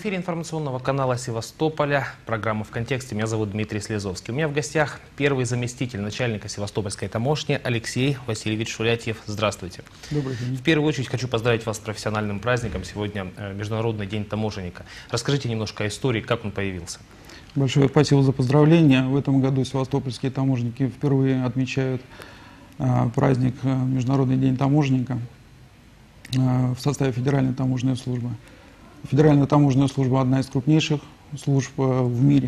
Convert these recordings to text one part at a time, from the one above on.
эфире информационного канала Севастополя, программа «В контексте». Меня зовут Дмитрий Слезовский. У меня в гостях первый заместитель начальника Севастопольской таможни Алексей Васильевич Шулятьев. Здравствуйте. Добрый день. В первую очередь хочу поздравить вас с профессиональным праздником. Сегодня Международный день таможенника. Расскажите немножко о истории, как он появился. Большое спасибо за поздравления. В этом году севастопольские таможенники впервые отмечают праздник Международный день таможенника в составе Федеральной таможенной службы. Федеральная таможенная служба – одна из крупнейших служб в мире.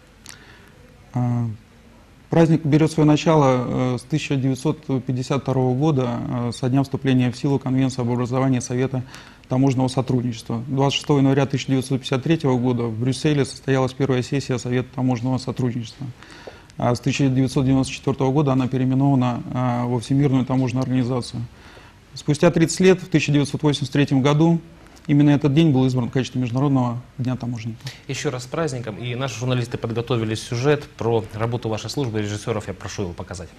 Праздник берет свое начало с 1952 года, со дня вступления в силу Конвенции об образовании Совета таможенного сотрудничества. 26 января 1953 года в Брюсселе состоялась первая сессия Совета таможенного сотрудничества. С 1994 года она переименована во Всемирную таможенную организацию. Спустя 30 лет, в 1983 году, именно этот день был избран в качестве Международного дня таможенника. Еще раз с праздником. И наши журналисты подготовили сюжет про работу вашей службы. Режиссеров я прошу его показать.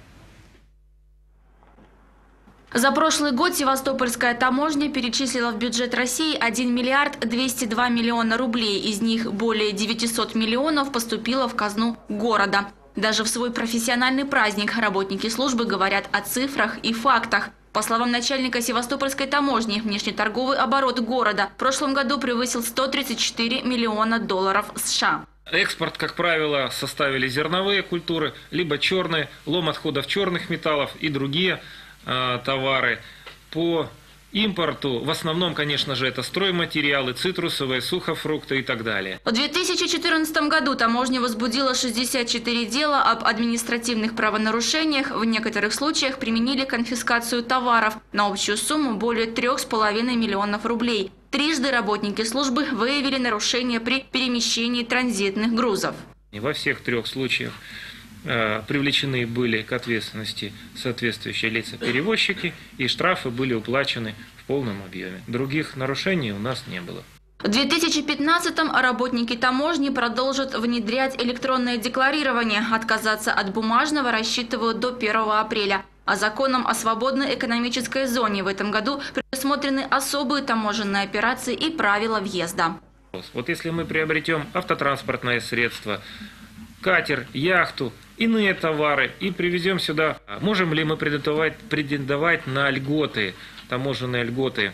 За прошлый год Севастопольская таможня перечислила в бюджет России 1 миллиард 202 миллиона рублей. Из них более 900 миллионов поступило в казну города. Даже в свой профессиональный праздник работники службы говорят о цифрах и фактах. По словам начальника Севастопольской таможни, внешнеторговый оборот города в прошлом году превысил 134 миллиона долларов США. Экспорт, как правило, составили зерновые культуры, либо черные, лом отходов черных металлов и другие товары. По импорту, в основном, конечно же, это стройматериалы, цитрусовые, сухофрукты и так далее. В 2014 году таможня возбудила 64 дела об административных правонарушениях. В некоторых случаях применили конфискацию товаров на общую сумму более 3,5 миллионов рублей. Трижды работники службы выявили нарушения при перемещении транзитных грузов. И во всех трех случаях привлечены были к ответственности соответствующие лица-перевозчики, и штрафы были уплачены в полном объеме. Других нарушений у нас не было. В 2015-м работники таможни продолжат внедрять электронное декларирование. Отказаться от бумажного рассчитывают до 1 апреля. А законом о свободной экономической зоне в этом году предусмотрены особые таможенные операции и правила въезда. Вот если мы приобретем автотранспортное средство, катер, яхту, иные товары и привезем сюда, можем ли мы претендовать на льготы, таможенные льготы,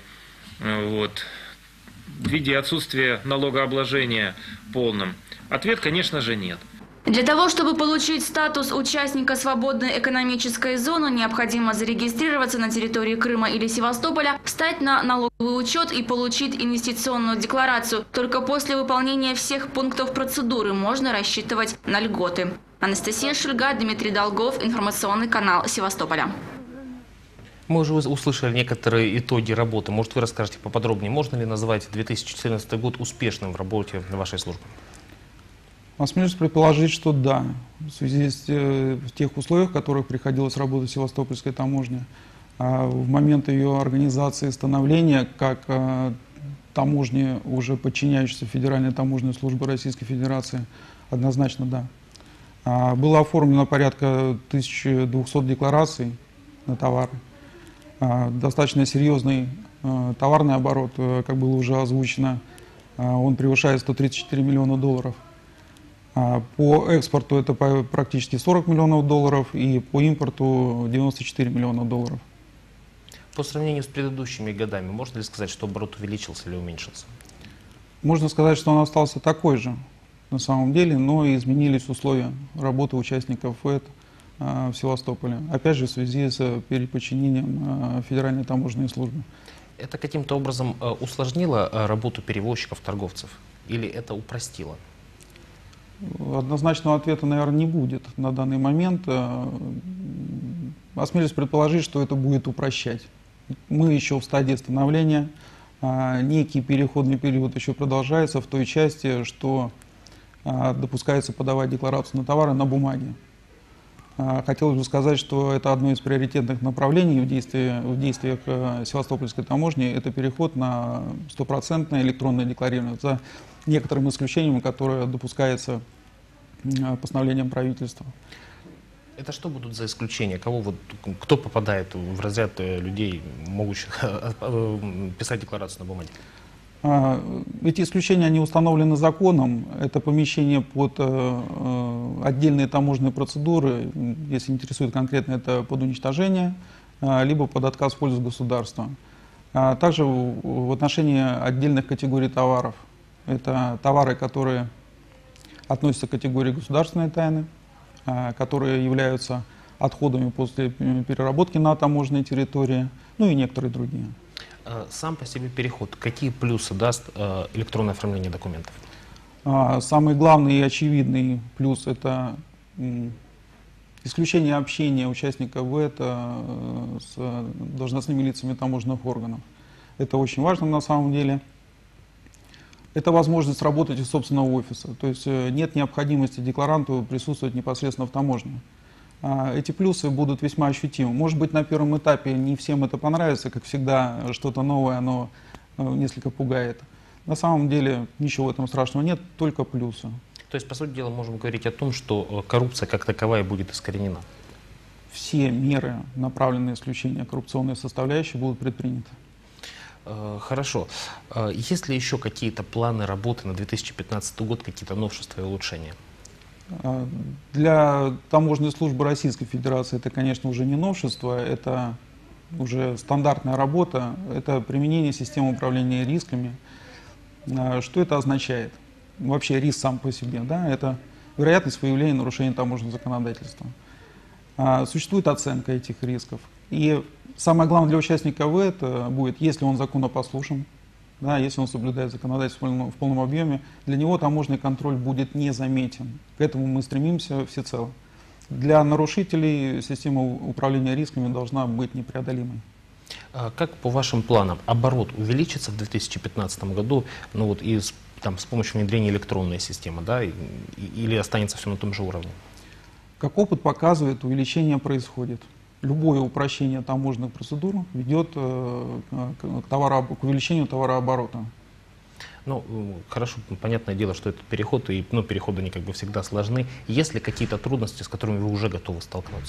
в виде отсутствия налогообложения полным? Ответ, конечно же, нет. Для того, чтобы получить статус участника свободной экономической зоны, необходимо зарегистрироваться на территории Крыма или Севастополя, встать на налоговый учет и получить инвестиционную декларацию. Только после выполнения всех пунктов процедуры можно рассчитывать на льготы. Анастасия Шульга, Дмитрий Долгов, информационный канал Севастополя. Мы уже услышали некоторые итоги работы. Может, вы расскажете поподробнее, можно ли назвать 2014 год успешным в работе вашей службы? Осмелюсь предположить, что да. В связи с тех условиях, в которых приходилось работать Севастопольской таможне, в момент ее организации и становления, как таможни, уже подчиняющейся Федеральной таможенной службе Российской Федерации, однозначно да. Было оформлено порядка 1200 деклараций на товары. Достаточно серьезный товарный оборот, как было уже озвучено, он превышает 134 миллиона долларов. По экспорту это практически 40 миллионов долларов и по импорту 94 миллиона долларов. По сравнению с предыдущими годами, можно ли сказать, что оборот увеличился или уменьшился? Можно сказать, что он остался такой же на самом деле, но изменились условия работы участников ФЭТ в Севастополе. Опять же в связи с переподчинением Федеральной таможенной службы. Это каким-то образом усложнило работу перевозчиков, торговцев или это упростило? Однозначного ответа, наверное, не будет на данный момент. Осмелюсь предположить, что это будет упрощать. Мы еще в стадии становления, некий переходный период еще продолжается в той части, что допускается подавать декларацию на товары на бумаге. Хотелось бы сказать, что это одно из приоритетных направлений в действиях Севастопольской таможни. Это переход на стопроцентное электронное декларирование, за некоторым исключением, которое допускается постановлением правительства. Это что будут за исключения? Кто попадает в разряд людей, могущих писать декларацию на бумаге? Эти исключения, они установлены законом. Это помещение под отдельные таможенные процедуры, если интересует конкретно, это под уничтожение, либо под отказ в пользу государства. Также в отношении отдельных категорий товаров. Это товары, которые относятся к категории государственной тайны, которые являются отходами после переработки на таможенной территории, ну и некоторые другие. Сам по себе переход, какие плюсы даст электронное оформление документов? Самый главный и очевидный плюс – это исключение общения участников ВЭТ с должностными лицами таможенных органов. Это очень важно на самом деле. Это возможность работать из собственного офиса, то есть нет необходимости декларанту присутствовать непосредственно в таможне. Эти плюсы будут весьма ощутимы. Может быть, на первом этапе не всем это понравится, как всегда, что-то новое, оно несколько пугает. На самом деле ничего в этом страшного нет, только плюсы. То есть, по сути дела, можем говорить о том, что коррупция как таковая будет искоренена? Все меры, направленные на исключение коррупционной составляющей, будут предприняты. Хорошо. Есть ли еще какие-то планы работы на 2015 год, какие-то новшества и улучшения? Для таможенной службы Российской Федерации это, конечно, уже не новшество, это уже стандартная работа, это применение системы управления рисками. Что это означает? Вообще риск сам по себе, да, это вероятность выявления нарушений таможенного законодательства. Существует оценка этих рисков. И самое главное для участника ВЭТ будет, если он законопослушен, да, если он соблюдает законодательство в полном объеме, для него таможенный контроль будет незаметен. К этому мы стремимся всецело. Для нарушителей система управления рисками должна быть непреодолимой. Как по вашим планам, оборот увеличится в 2015 году, ну вот и с помощью внедрения электронной системы, да, или останется все на том же уровне? Как опыт показывает, увеличение происходит. Любое упрощение таможенных процедур ведет к увеличению товарооборота. Ну, хорошо, понятное дело, что это переход, и переходы они как бы всегда сложны. Есть ли какие-то трудности, с которыми вы уже готовы столкнуться?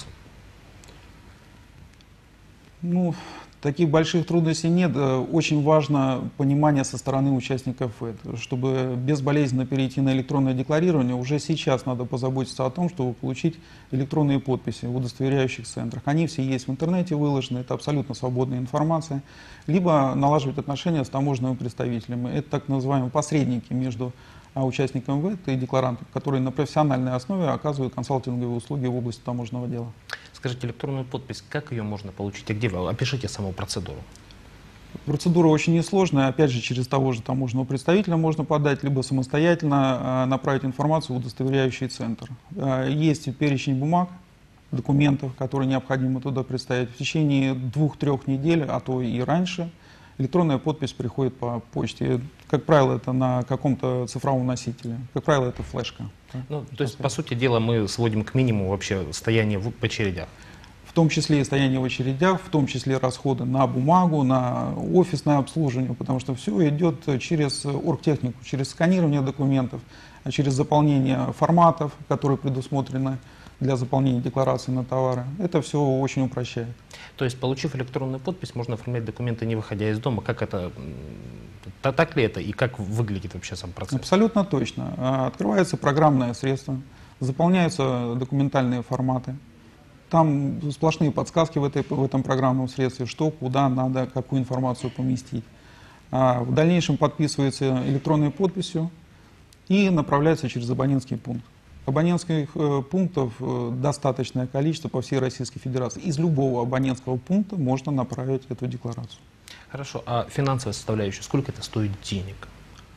Таких больших трудностей нет. Очень важно понимание со стороны участников ВЭТ. Чтобы безболезненно перейти на электронное декларирование, уже сейчас надо позаботиться о том, чтобы получить электронные подписи в удостоверяющих центрах. Они все есть в интернете выложены, это абсолютно свободная информация. Либо налаживать отношения с таможенными представителями. Это так называемые посредники между участником ВЭТ и декларантом, которые на профессиональной основе оказывают консалтинговые услуги в области таможенного дела. Скажите, электронную подпись, как ее можно получить и где вы? Опишите саму процедуру. Процедура очень несложная. Опять же, через того же таможенного представителя можно подать, либо самостоятельно направить информацию в удостоверяющий центр. Есть перечень бумаг, документов, которые необходимо туда представить. В течение 2-3 недель, а то и раньше, электронная подпись приходит по почте. Как правило, это на каком-то цифровом носителе. Как правило, это флешка. То есть, по сути дела, мы сводим к минимуму вообще стояние в очередях. В том числе и стояние в очередях, в том числе расходы на бумагу, на офисное обслуживание, потому что все идет через оргтехнику, через сканирование документов, через заполнение форматов, которые предусмотрены для заполнения декларации на товары. Это все очень упрощает. То есть, получив электронную подпись, можно оформлять документы, не выходя из дома. Как это, так ли это и как выглядит вообще сам процесс? Абсолютно точно. Открывается программное средство, заполняются документальные форматы. Там сплошные подсказки в этом программном средстве, что, куда надо, какую информацию поместить. В дальнейшем подписывается электронной подписью и направляется через абонентский пункт. Абонентских пунктов достаточное количество по всей Российской Федерации. Из любого абонентского пункта можно направить эту декларацию. Хорошо, а финансовая составляющая, сколько это стоит денег?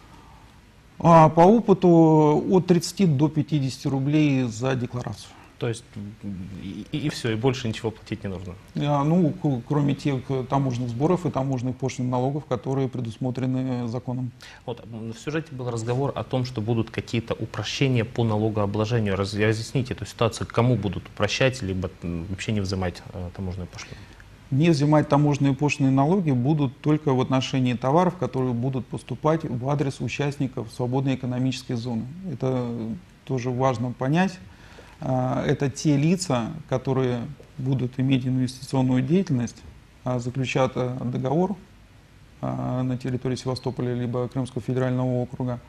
По опыту от 30 до 50 рублей за декларацию. То есть и все, и больше ничего платить не нужно? Кроме тех таможенных сборов и таможенных пошлин налогов, которые предусмотрены законом. Вот, в сюжете был разговор о том, что будут какие-то упрощения по налогообложению. Разъясните эту ситуацию, кому будут упрощать, либо вообще не взимать таможенную пошлину? Не взимать таможенные пошлины и налоги будут только в отношении товаров, которые будут поступать в адрес участников свободной экономической зоны. Это тоже важно понять. Это те лица, которые будут иметь инвестиционную деятельность, заключат договор на территории Севастополя либо Крымского федерального округа.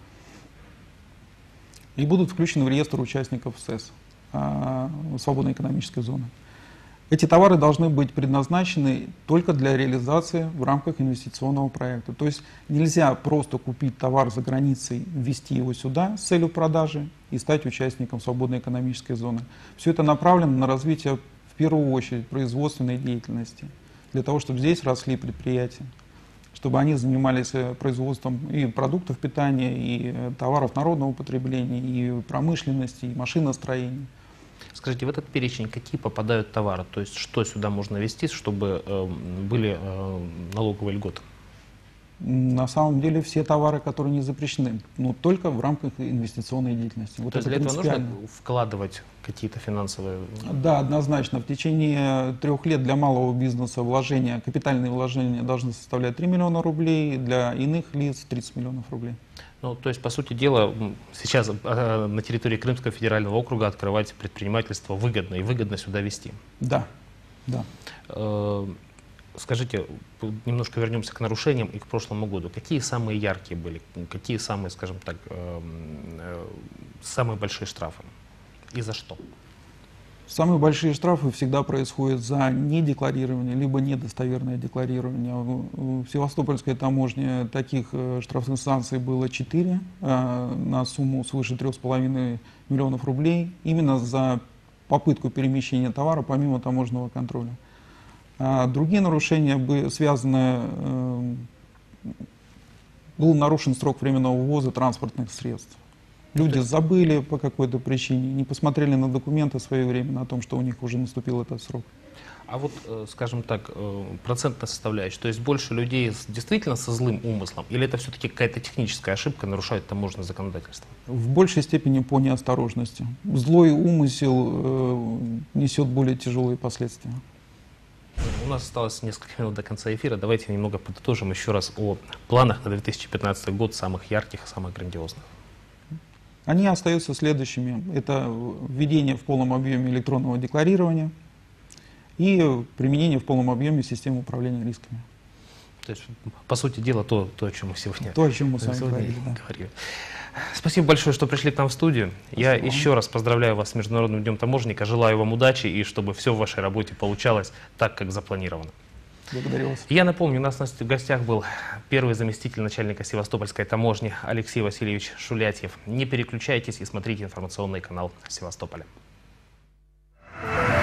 И будут включены в реестр участников СЭС, свободной экономической зоны. Эти товары должны быть предназначены только для реализации в рамках инвестиционного проекта. То есть нельзя просто купить товар за границей, ввести его сюда с целью продажи и стать участником свободной экономической зоны. Все это направлено на развитие, в первую очередь, производственной деятельности, для того, чтобы здесь росли предприятия, чтобы они занимались производством и продуктов питания, и товаров народного потребления, и промышленности, и машиностроения. Скажите, в этот перечень какие попадают товары? То есть что сюда можно ввести, чтобы были налоговые льготы? На самом деле все товары, которые не запрещены, но только в рамках инвестиционной деятельности. Вот То есть для этого нужно вкладывать какие-то финансовые... Да, однозначно. В течение 3 лет для малого бизнеса вложения, капитальные вложения должны составлять 3 миллиона рублей, для иных лиц 30 миллионов рублей. Ну, то есть, по сути дела, сейчас на территории Крымского федерального округа открывать предпринимательство выгодно и выгодно сюда вести. Да, да. Скажите, немножко вернемся к нарушениям и к прошлому году. Какие самые яркие были? Какие самые, скажем так, самые большие штрафы? И за что? Самые большие штрафы всегда происходят за недекларирование, либо недостоверное декларирование. В Севастопольской таможне таких штрафных санкций было 4 на сумму свыше 3,5 миллионов рублей, именно за попытку перемещения товара помимо таможенного контроля. Другие нарушения связаны, был нарушен срок временного ввоза транспортных средств. Люди забыли по какой-то причине, не посмотрели на документы своевременно о том, что у них уже наступил этот срок. А вот, скажем так, процентная составляющая, то есть больше людей действительно со злым умыслом, или это все-таки какая-то техническая ошибка, нарушает таможенное законодательство? В большей степени по неосторожности. Злой умысел несет более тяжелые последствия. У нас осталось несколько минут до конца эфира. Давайте немного подытожим еще раз о планах на 2015 год, самых ярких, самых грандиозных. Они остаются следующими. Это введение в полном объеме электронного декларирования и применение в полном объеме системы управления рисками. То есть, по сути дела, то о чем мы сегодня, с вами говорили. Спасибо большое, что пришли к нам в студию. Спасибо. Я еще раз поздравляю вас с Международным днем таможенника. Желаю вам удачи и чтобы все в вашей работе получалось так, как запланировано. Благодарю вас. Я напомню, у нас в гостях был первый заместитель начальника Севастопольской таможни Алексей Васильевич Шулятьев. Не переключайтесь и смотрите информационный канал Севастополя.